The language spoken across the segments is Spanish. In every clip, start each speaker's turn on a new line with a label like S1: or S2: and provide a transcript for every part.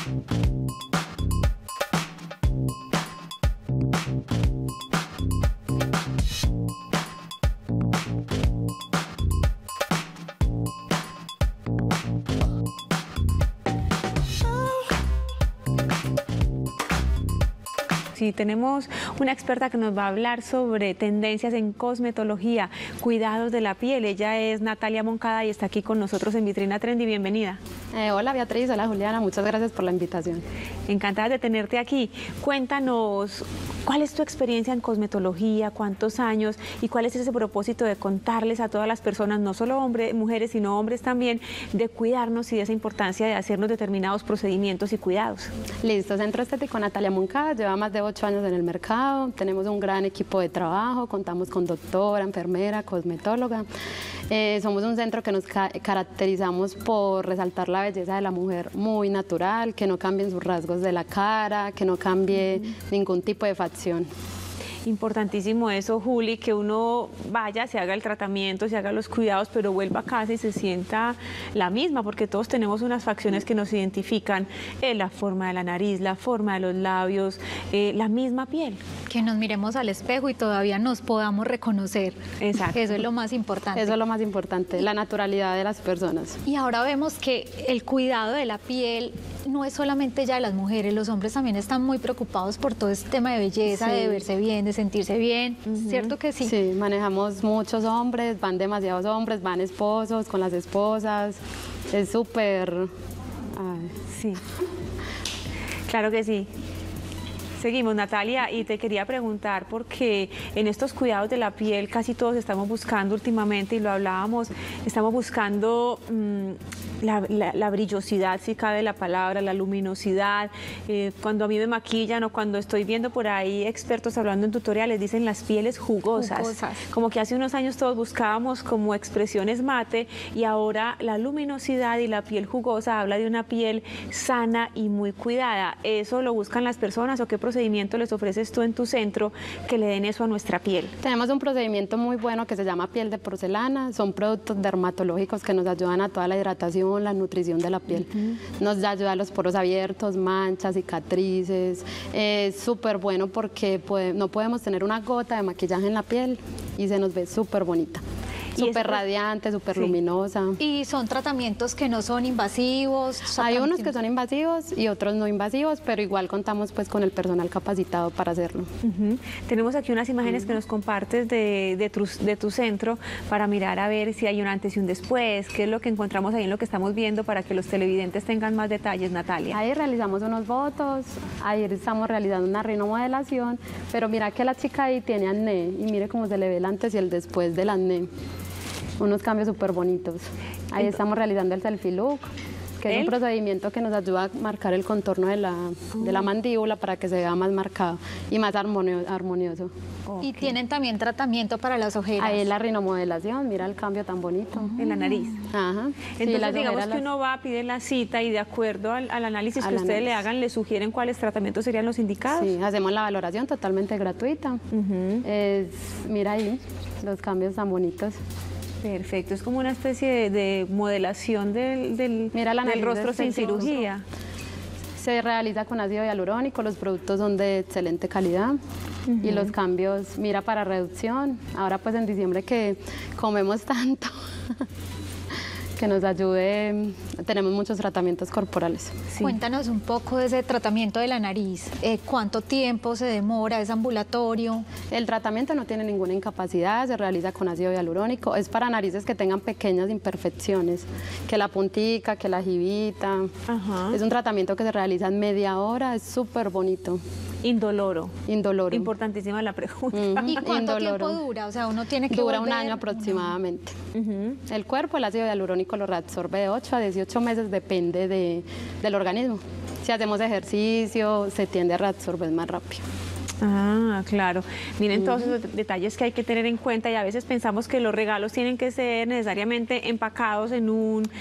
S1: Sí, tenemos una experta que nos va a hablar sobre tendencias en cosmetología, cuidados de la piel. Ella es Natalia Moncada y está aquí con nosotros en Vitrina Trendy. Bienvenida.
S2: Hola Beatriz, hola Juliana, muchas gracias por la invitación.
S1: Encantada de tenerte aquí. Cuéntanos, ¿cuál es tu experiencia en cosmetología? ¿Cuántos años? ¿Y cuál es ese propósito de contarles a todas las personas, no solo hombres, mujeres, sino hombres también, de cuidarnos y de esa importancia de hacernos determinados procedimientos y cuidados?
S2: Listo, Centro Estético Natalia Moncada lleva más de 8 años en el mercado, tenemos un gran equipo de trabajo, contamos con doctora, enfermera, cosmetóloga. Somos un centro que nos caracterizamos por resaltar la belleza de la mujer muy natural, que no cambien sus rasgos de la cara, que no cambie ningún tipo de facción.
S1: Importantísimo eso, Juli, que uno vaya, se haga el tratamiento, se haga los cuidados, pero vuelva a casa y se sienta la misma, porque todos tenemos unas facciones que nos identifican, la forma de la nariz, la forma de los labios, la misma piel.
S3: Que nos miremos al espejo y todavía nos podamos reconocer.
S1: Exacto.
S3: Eso es lo más importante.
S2: Eso es lo más importante, la naturalidad de las personas.
S3: Y ahora vemos que el cuidado de la piel no es solamente ya de las mujeres, los hombres también están muy preocupados por todo este tema de belleza,
S2: sí,
S3: de verse bien, de sentirse bien, ¿cierto que sí?
S2: Sí, manejamos muchos hombres, van demasiados hombres, van esposos con las esposas, es súper...
S1: Sí, claro que sí. Seguimos, Natalia, y te quería preguntar, porque en estos cuidados de la piel casi todos estamos buscando últimamente, y lo hablábamos, estamos buscando la brillosidad, si cabe la palabra, la luminosidad. Cuando a mí me maquillan o cuando estoy viendo por ahí expertos hablando en tutoriales, dicen las pieles jugosas. Como que hace unos años todos buscábamos como expresiones mate, y ahora la luminosidad y la piel jugosa habla de una piel sana y muy cuidada. ¿Eso lo buscan las personas o qué procedimiento les ofreces tú en tu centro que le den eso a nuestra piel?
S2: Tenemos un procedimiento muy bueno que se llama piel de porcelana. Son productos dermatológicos que nos ayudan a toda la hidratación, la nutrición de la piel. Nos ayuda a los poros abiertos, manchas, cicatrices. Es súper bueno porque no podemos tener una gota de maquillaje en la piel y se nos ve súper bonita. Súper radiante, súper luminosa.
S3: Y son tratamientos que no son invasivos.
S2: Hay unos que son invasivos y otros no invasivos, pero igual contamos pues con el personal capacitado para hacerlo.
S1: Tenemos aquí unas imágenes que nos compartes de tu centro para mirar a ver si hay un antes y un después, qué es lo que encontramos ahí en lo que estamos viendo para que los televidentes tengan más detalles, Natalia.
S2: Ahí realizamos unos botox, ahí estamos realizando una rinomodelación, pero mira que la chica ahí tiene acné y mire cómo se le ve el antes y el después del acné. Unos cambios súper bonitos. Ahí estamos realizando el selfie look, que es un procedimiento que nos ayuda a marcar el contorno de la mandíbula para que se vea más marcado y más armonioso.
S3: Y tienen también tratamiento para las ojeras.
S2: Ahí es la rinomodelación, mira el cambio tan bonito.
S1: En la nariz.
S2: Ajá.
S1: Entonces
S2: sí,
S1: digamos que uno va a pedir la cita y de acuerdo al análisis que ustedes le hagan, le sugieren cuáles tratamientos serían los indicados.
S2: Sí, hacemos la valoración totalmente gratuita. Mira ahí los cambios tan bonitos.
S1: Perfecto, es como una especie de modelación del rostro sin cirugía.
S2: Se realiza con ácido hialurónico, los productos son de excelente calidad y los cambios, mira, para reducción. Ahora pues en diciembre que comemos tanto, que nos ayude, tenemos muchos tratamientos corporales.
S3: Sí. Cuéntanos un poco de ese tratamiento de la nariz, ¿cuánto tiempo se demora? ¿Es ambulatorio?
S2: El tratamiento no tiene ninguna incapacidad, se realiza con ácido hialurónico, es para narices que tengan pequeñas imperfecciones, que la puntica, que la jibita. Es un tratamiento que se realiza en media hora, es súper bonito.
S1: Indoloro.
S2: Indoloro.
S1: Importantísima la pregunta.
S3: ¿Y cuánto tiempo dura? O sea, uno tiene que
S2: Dura un año aproximadamente. El cuerpo, el ácido hialurónico lo reabsorbe de 8 a 18 meses, depende del organismo. Si hacemos ejercicio, se tiende a reabsorber más rápido.
S1: Ah, claro. Miren todos esos detalles que hay que tener en cuenta y a veces pensamos que los regalos tienen que ser necesariamente empacados en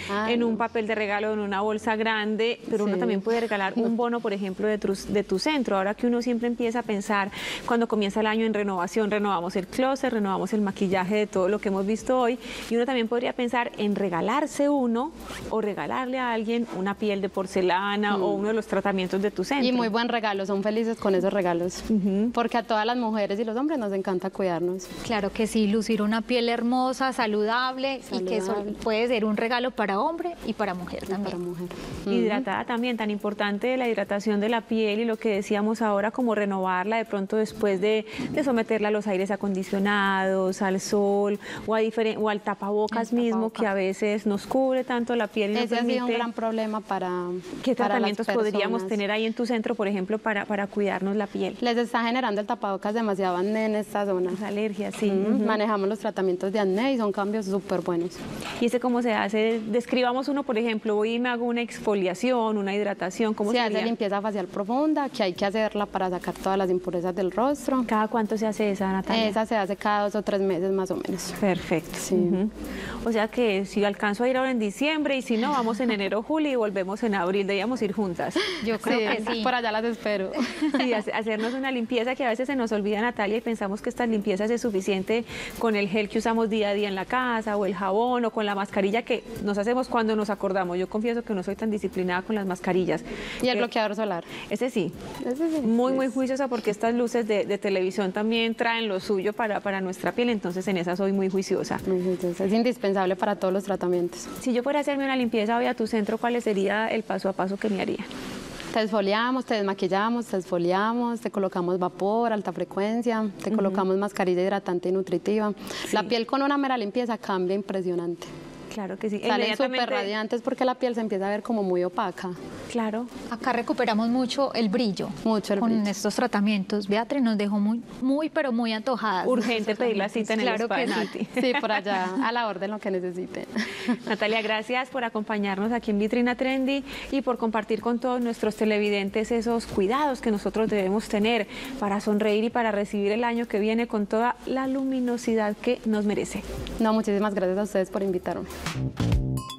S1: un papel de regalo, en una bolsa grande, pero uno también puede regalar un bono, por ejemplo, de tu centro. Ahora que uno siempre empieza a pensar cuando comienza el año en renovación, renovamos el closet, renovamos el maquillaje de todo lo que hemos visto hoy y uno también podría pensar en regalarse uno o regalarle a alguien una piel de porcelana o uno de los tratamientos de tu centro.
S2: Y muy buen regalo, son felices con esos regalos. Porque a todas las mujeres y los hombres nos encanta cuidarnos.
S3: Claro que sí, lucir una piel hermosa, saludable. Y que eso puede ser un regalo para hombre y para mujer también.
S2: Para mujer.
S1: Hidratada también, tan importante la hidratación de la piel y lo que decíamos ahora, como renovarla de pronto después de someterla a los aires acondicionados, al sol o al tapabocas mismo que a veces nos cubre tanto la piel. Y
S2: ese ha sido un gran problema para
S1: ¿Qué
S2: para
S1: tratamientos
S2: las
S1: podríamos tener ahí en tu centro, por ejemplo, para cuidarnos la piel?
S2: Les está generando el tapabocas demasiado acné en esta zona.
S1: Las alergias, sí.
S2: Manejamos los tratamientos de acné y son cambios súper buenos.
S1: ¿Y ese cómo se hace? Describamos uno, por ejemplo, voy y me hago una exfoliación, una hidratación, ¿cómo
S2: se
S1: sería?
S2: hace limpieza facial profunda, que hay que hacerla para sacar todas las impurezas del rostro.
S1: ¿Cada cuánto se hace esa, Natalia?
S2: Esa se hace cada 2 o 3 meses más o menos.
S1: Perfecto. Sí. O sea que si alcanzo a ir ahora en diciembre y si no, vamos en enero, julio y volvemos en abril, debíamos ir juntas.
S3: Yo creo que sí.
S2: Por allá las espero.
S1: Sí, hacernos una limpieza que a veces se nos olvida, Natalia, y pensamos que estas limpiezas es suficiente con el gel que usamos día a día en la casa o el jabón o con la mascarilla que nos hacemos cuando nos acordamos. Yo confieso que no soy tan disciplinada con las mascarillas.
S2: Y el bloqueador solar.
S1: Ese sí. Muy juiciosa porque estas luces de televisión también traen lo suyo para nuestra piel, entonces en esa soy muy juiciosa.
S2: Es indispensable para todos los tratamientos.
S1: Si yo fuera a hacerme una limpieza hoy a tu centro, ¿cuál sería el paso a paso que me haría?
S2: Te exfoliamos, te desmaquillamos, te exfoliamos, te colocamos vapor, alta frecuencia, te colocamos mascarilla hidratante y nutritiva. Sí. La piel con una mera limpieza cambia impresionante.
S1: Claro que sí.
S2: Salen súper radiantes porque la piel se empieza a ver como muy opaca.
S1: Claro.
S3: Acá recuperamos mucho el brillo. Con estos tratamientos. Beatriz nos dejó pero muy antojadas.
S1: Urgente pedir la cita en el spa, Nati.
S2: Sí, por allá, a la orden, lo que necesiten.
S1: Natalia, gracias por acompañarnos aquí en Vitrina Trendy y por compartir con todos nuestros televidentes esos cuidados que nosotros debemos tener para sonreír y para recibir el año que viene con toda la luminosidad que nos merece.
S2: No, muchísimas gracias a ustedes por invitarme.